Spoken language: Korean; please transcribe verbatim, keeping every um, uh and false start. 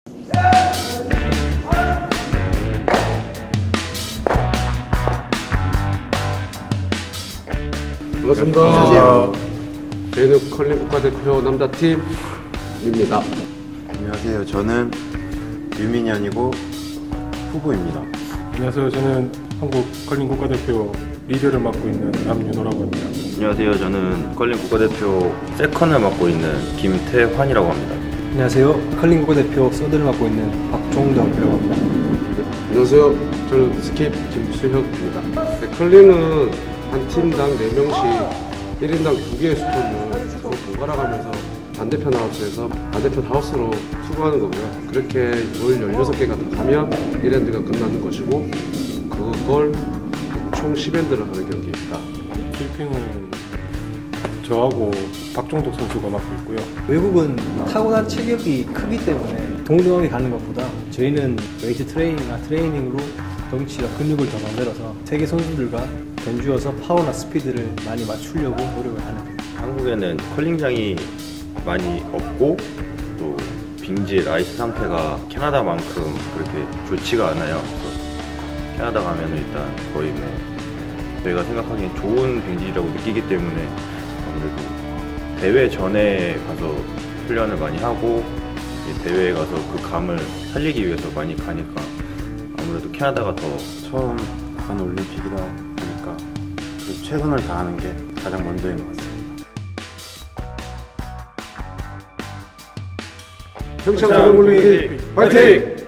반갑습니다. 안녕하세요. 저희는 컬링 국가대표 남자팀입니다. 안녕하세요. 저는 유민이 아니고 후보입니다. 안녕하세요. 저는 한국 컬링 국가대표 리더를 맡고 있는 남윤호라고 합니다. 안녕하세요. 저는 컬링 국가대표 세컨을 맡고 있는 김태환이라고 합니다. 안녕하세요. 컬링 국가대표 서드를 맡고 있는 박종덕이라고 합니다. 네, 안녕하세요. 저는 스킵 김수혁입니다. 네, 컬링은 한 팀당 네 명씩 일 인당 두 개의 스톤을 서로 번갈아 가면서 반대편 하우스에서 반대편 하우스로 투구하는 거고요. 그렇게 볼 열여섯 개가 더 가면 일 엔드가 끝나는 것이고, 그걸 총 십 엔드를 하는 경기입니다. 킬핑은 저하고 박종덕 선수가 맡고 있고요. 외국은 타고난 체격이 크기 때문에 동등하게 가는 것보다 저희는 웨이트 트레이닝이나 트레이닝으로 덩치와 근육을 더 만들어서 세계 선수들과 견주어서 파워나 스피드를 많이 맞추려고 노력을 하는 거예요. 한국에는 컬링장이 많이 없고 또 빙질, 아이스 상태가 캐나다만큼 그렇게 좋지가 않아요. 그래서 캐나다 가면 일단 거의 뭐 저희가 생각하기엔 좋은 빙질이라고 느끼기 때문에 아무래도 대회 전에 가서 훈련을 많이 하고 대회에 가서 그 감을 살리기 위해서 많이 가니까 아무래도 캐나다가 더 처음 간 올림픽이다 보니까 그 최선을 다하는 게 가장 먼저인 것 같습니다. 평창 올림픽 화이팅!